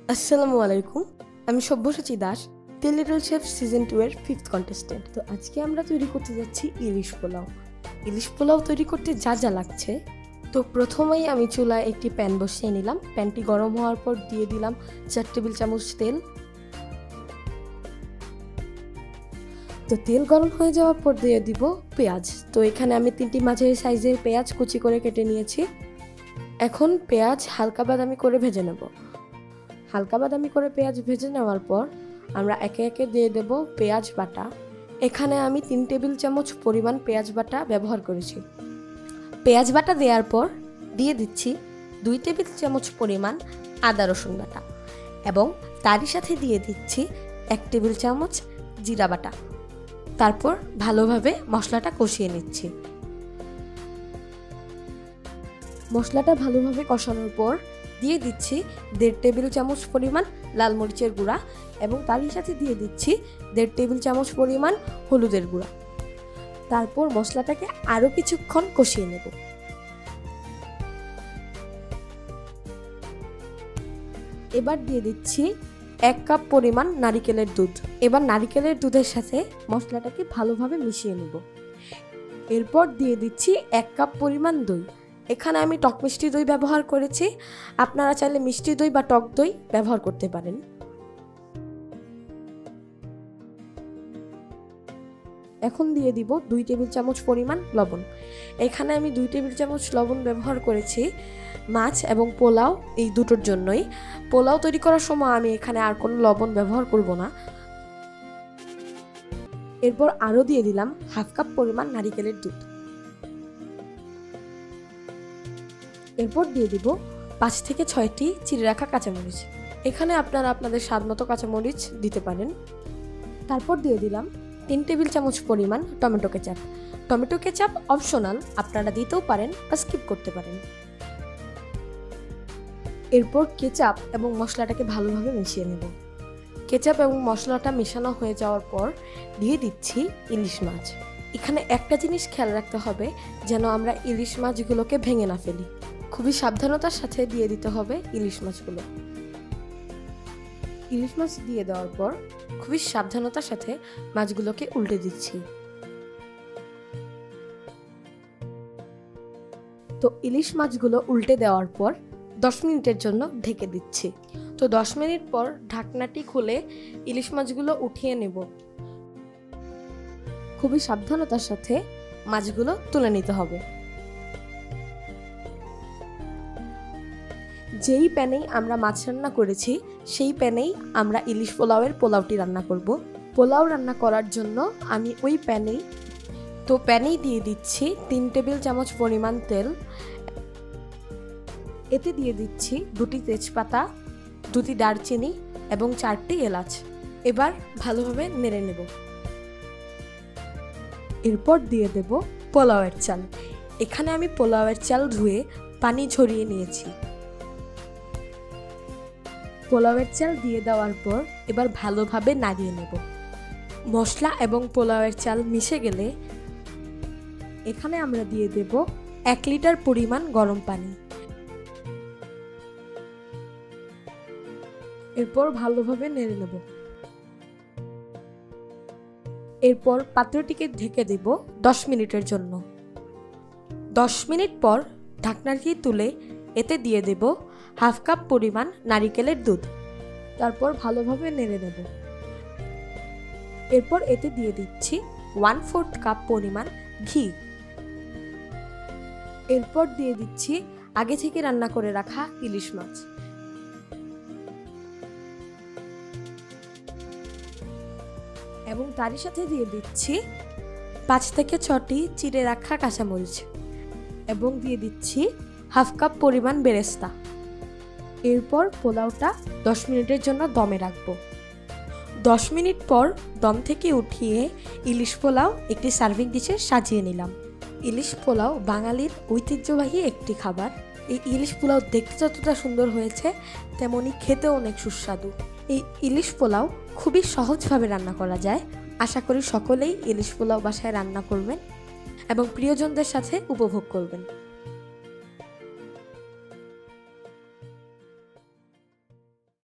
আসসালামু আলাইকুম। আমি Sabyasachi Das, the little chef season 2 এর 5th কন্টেস্টেন্ট। তো আজকে আমরা তৈরি করতে যাচ্ছি ইলিশ পোলাও। ইলিশ পোলাও তৈরি করতে যা যা লাগছে, তো প্রথমেই আমি চুলায় একটি প্যান বসিয়ে নিলাম। প্যানটি গরম হওয়ার পর দিয়ে দিলাম 4 টেবিল চামচ তেল। তো তেল গরম হয়ে যাওয়ার পর দিয়ে দিব পেঁয়াজ। তো এখানে আমি 3টি মাঝারি সাইজের পেঁয়াজ কুচি করে কেটে নিয়েছি। এখন পেঁয়াজ হালকা বাদামি করে ভেজে নেব। হালকা বাদামি করে পেঁয়াজ ভেজে নেওয়ার পর আমরা একে একে দিয়ে দেব পেঁয়াজ বাটা। এখানে আমি 3 টেবিল চামচ পরিমাণ পেঁয়াজ বাটা ব্যবহার করেছি। পেঁয়াজ বাটা দেওয়ার পর দিয়ে দিচ্ছি 2 টেবিল চামচ পরিমাণ আদা রসুন বাটা এবং তারই সাথে দিয়ে দিচ্ছি 1 টেবিল চামচ জিরা বাটা। তারপর ভালোভাবে মশলাটা কষিয়ে নিচ্ছি। মশলাটা ভালোভাবে কষানোর পর দিয়ে দিচ্ছি 1.5 টেবিল চামচ পরিমাণ লাল মরিচের গুঁড়া এবং তারই সাথে দিয়ে দিচ্ছি 1.5 টেবিল চামচ পরিমাণ হলুদের গুঁড়া। তারপর মশলাটাকে আরও কিছুক্ষণ কষিয়ে নেব। এবার দিয়ে দিচ্ছি 1 কাপ পরিমাণ নারিকেলের দুধ। এবার নারিকেলের দুধের সাথে মশলাটাকে ভালোভাবে মিশিয়ে নেব। এরপর দিয়ে দিচ্ছি 1 কাপ পরিমাণ দই। এখানে আমি টক মিষ্টি দই ব্যবহার করেছি, আপনারা চাইলে মিষ্টি দই বা টক দই ব্যবহার করতে পারেন। এখন দিয়ে দিব 2 টেবিল চামচ পরিমাণ লবণ। এখানে আমি 2 টেবিল চামচ লবণ ব্যবহার করেছি মাছ এবং পোলাও এই দুটোর জন্যই। পোলাও তৈরি করার সময় আমি এখানে আর কোনো লবণ ব্যবহার করব না। এরপর আরও দিয়ে দিলাম 1/2 কাপ পরিমাণ নারিকেলের দুধ। এরপর দিয়ে দিব 5 থেকে 6টি চিড়ে রাখা কাঁচামরিচ। এখানে আপনারা আপনাদের স্বাদ মতো কাঁচামরিচ দিতে পারেন। তারপর দিয়ে দিলাম 3 টেবিল চামচ পরিমাণ tomato ketchup. Tomato ketchup optional, আপনারা দিতেও পারেন বা স্কিপ করতে পারেন। এরপর কেচাপ এবং মশলাটাকে ভালোভাবে মিশিয়ে নেব। কেচাপ এবং মশলাটা মেশানো হয়ে যাওয়ার পর দিয়ে দিচ্ছি ইলিশ মাছ। এখানে একটা জিনিস খেয়াল রাখতে হবে যেন আমরা ইলিশ মাছগুলোকে ভেঙে না ফেলি। খুবই সাবধানতার সাথে দিয়ে দিতে হবে ইলিশ মাছগুলো। ইলিশ মাছ দিয়ে দেওয়ার পর খুবই সাবধানতার সাথে মাছগুলোকে উল্টে দিচ্ছি। তো ইলিশ মাছগুলো উল্টে দেওয়ার পর 10 মিনিটের জন্য ঢেকে দিচ্ছি। তো 10 মিনিট পর ঢাকনাটি খুলে ইলিশ মাছগুলো উঠিয়ে নেব। খুবই সাবধানতার সাথে মাছগুলো তুলে নিতে হবে। যেই প্যানেই আমরা মাছ রান্না করেছি সেই প্যানেই আমরা ইলিশ পোলাওয়ের পোলাওটি রান্না করব। পোলাও রান্না করার জন্য আমি ওই প্যানেই দিয়ে দিচ্ছি 3 টেবিল চামচ পরিমাণ তেল। এতে দিয়ে দিচ্ছি 2টি তেজপাতা, 2টি দারচিনি এবং 4টি এলাচ। এবার ভালোভাবে নেড়ে নেব। এরপর দিয়ে দেব পোলাওয়ের চাল। এখানে আমি পোলাওয়ের চাল ধুয়ে পানি ঝরিয়ে নিয়েছি। পোলাওয়ের চাল দিয়ে দেওয়ার পর এবার ভালোভাবে নাড়িয়ে নেব। মশলা এবং পোলাওয়ের চাল মিশে গেলে এখানে আমরা দিয়ে দেব 1 লিটার পরিমাণ গরম পানি। এরপর ভালোভাবে নেড়ে নেব। এরপর পাত্রটিকে ঢেকে দেব 10 মিনিটের জন্য। 10 মিনিট পর ঢাকনাটি তুলে এতে দিয়ে দেব 1/2 কাপ পরিমাণ নারিকেলের দুধ। তারপর ভালোভাবে নেড়ে নেব। এরপর এতে দিয়ে দিচ্ছি 1/4 কাপ পরিমাণ ঘি। এরপর দিয়ে দিচ্ছি আগে থেকে রান্না করে রাখা ইলিশ মাছ। এবং তারই সাথে দিয়ে দিচ্ছি 5 থেকে 6টি চিড়ে রাখা কাঁচামরিচ এবং দিয়ে দিচ্ছি 1/2 কাপ পরিমাণ বেরেস্তা। এরপর পোলাওটা 10 মিনিটের জন্য দমে রাখবো। 10 মিনিট পর দম থেকে উঠিয়ে ইলিশ পোলাও একটি সার্ভিং ডিশে সাজিয়ে নিলাম। ইলিশ পোলাও বাঙালির ঐতিহ্যবাহী একটি খাবার। এই ইলিশ পোলাও দেখতে যতটা সুন্দর হয়েছে তেমনি খেতেও অনেক সুস্বাদু। এই ইলিশ পোলাও খুবই সহজভাবে রান্না করা যায়। আশা করি সকলেই ইলিশ পোলাও বাসায় রান্না করবেন এবং প্রিয়জনদের সাথে উপভোগ করবেন।